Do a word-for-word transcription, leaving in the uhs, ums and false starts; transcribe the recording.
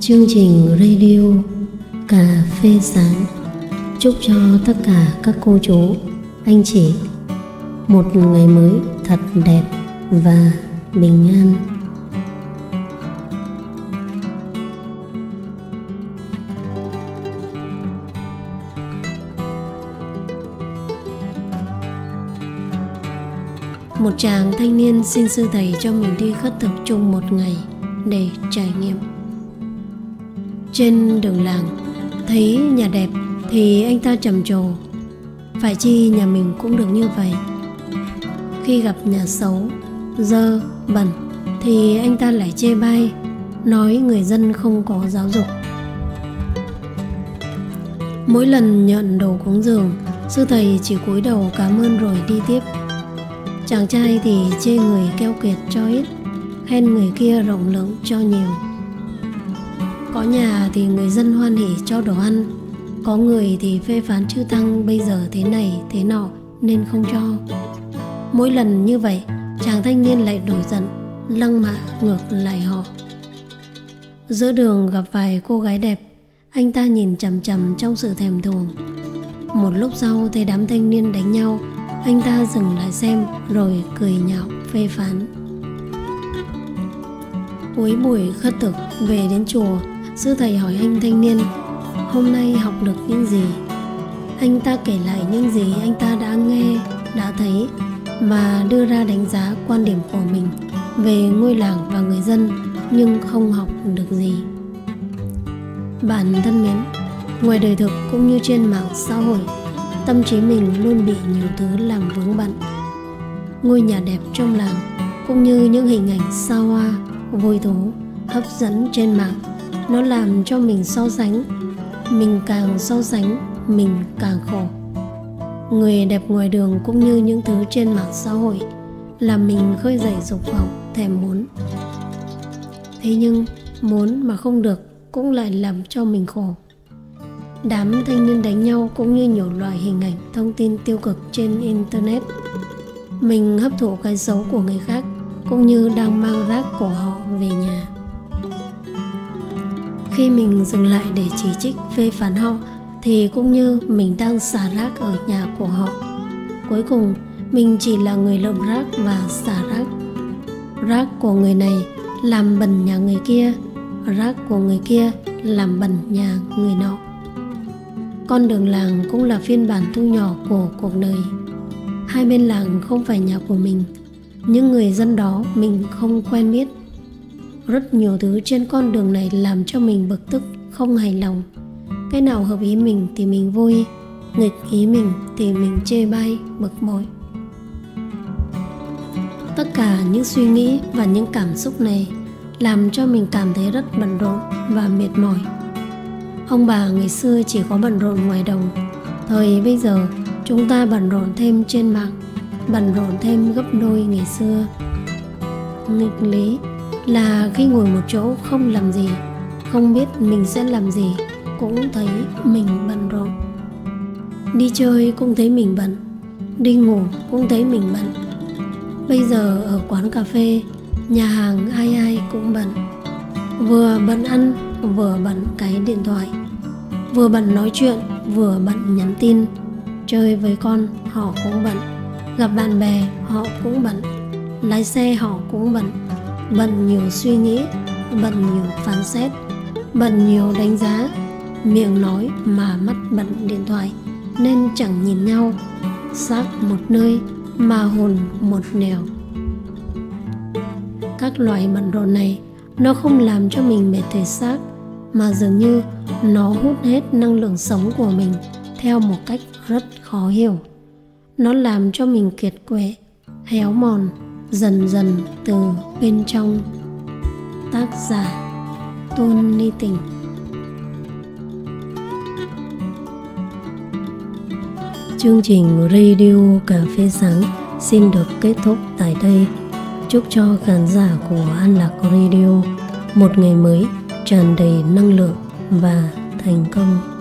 Chương trình radio Cà phê sáng chúc cho tất cả các cô chú, anh chị một ngày mới thật đẹp và bình an. Một chàng thanh niên xin sư thầy cho mình đi khất thực chung một ngày để trải nghiệm. Trên đường làng thấy nhà đẹp thì anh ta trầm trồ, phải chi nhà mình cũng được như vậy. Khi gặp nhà xấu, dơ, bẩn thì anh ta lại chê bai, nói người dân không có giáo dục. Mỗi lần nhận đồ cúng dường, sư thầy chỉ cúi đầu cảm ơn rồi đi tiếp. Chàng trai thì chê người keo kiệt cho ít, khen người kia rộng lượng cho nhiều. Có nhà thì người dân hoan hỉ cho đồ ăn, có người thì phê phán chư tăng bây giờ thế này thế nọ nên không cho. Mỗi lần như vậy, chàng thanh niên lại nổi giận, lăng mạ ngược lại họ. Giữa đường gặp vài cô gái đẹp, anh ta nhìn chằm chằm trong sự thèm thuồng. Một lúc sau thấy đám thanh niên đánh nhau, anh ta dừng lại xem rồi cười nhạo phê phán. Cuối buổi khất thực về đến chùa, sư thầy hỏi anh thanh niên hôm nay học được những gì. Anh ta kể lại những gì anh ta đã nghe, đã thấy và đưa ra đánh giá quan điểm của mình về ngôi làng và người dân, nhưng không học được gì. Bạn thân mến, ngoài đời thực cũng như trên mạng xã hội, tâm trí mình luôn bị nhiều thứ làm vướng bận. Ngôi nhà đẹp trong làng cũng như những hình ảnh xa hoa, vui thú, hấp dẫn trên mạng, nó làm cho mình so sánh. Mình càng so sánh, mình càng khổ. Người đẹp ngoài đường cũng như những thứ trên mạng xã hội làm mình khơi dậy dục vọng, thèm muốn. Thế nhưng muốn mà không được cũng lại làm cho mình khổ. Đám thanh niên đánh nhau cũng như nhiều loại hình ảnh thông tin tiêu cực trên internet. Mình hấp thụ cái xấu của người khác cũng như đang mang rác của họ về nhà. Khi mình dừng lại để chỉ trích phê phán họ thì cũng như mình đang xả rác ở nhà của họ. Cuối cùng mình chỉ là người lượm rác và xả rác. Rác của người này làm bẩn nhà người kia, rác của người kia làm bẩn nhà người nọ. Con đường làng cũng là phiên bản thu nhỏ của cuộc đời. Hai bên làng không phải nhà của mình, những người dân đó mình không quen biết. Rất nhiều thứ trên con đường này làm cho mình bực tức, không hài lòng. Cái nào hợp ý mình thì mình vui, nghịch ý mình thì mình chê bai, bực bội. Tất cả những suy nghĩ và những cảm xúc này làm cho mình cảm thấy rất bận rộn và mệt mỏi. Ông bà ngày xưa chỉ có bận rộn ngoài đồng, thời bây giờ chúng ta bận rộn thêm trên mạng, bận rộn thêm gấp đôi ngày xưa. Nghịch lý là khi ngồi một chỗ không làm gì, không biết mình sẽ làm gì, cũng thấy mình bận rộn. Đi chơi cũng thấy mình bận, đi ngủ cũng thấy mình bận. Bây giờ ở quán cà phê, nhà hàng ai ai cũng bận. Vừa bận ăn, vừa bận cái điện thoại, vừa bận nói chuyện, vừa bận nhắn tin. Chơi với con họ cũng bận, gặp bạn bè họ cũng bận, lái xe họ cũng bận. Bận nhiều suy nghĩ, bận nhiều phán xét, bận nhiều đánh giá. Miệng nói mà mắt bận điện thoại nên chẳng nhìn nhau. Xác một nơi mà hồn một nẻo. Các loại bận rộn này nó không làm cho mình mệt thể xác, mà dường như nó hút hết năng lượng sống của mình theo một cách rất khó hiểu. Nó làm cho mình kiệt quệ, héo mòn dần dần từ bên trong. Tác giả Tôn Ni Tình. Chương trình radio Cà phê sáng xin được kết thúc tại đây. Chúc cho khán giả của An Lạc Radio một ngày mới tràn đầy năng lượng và thành công.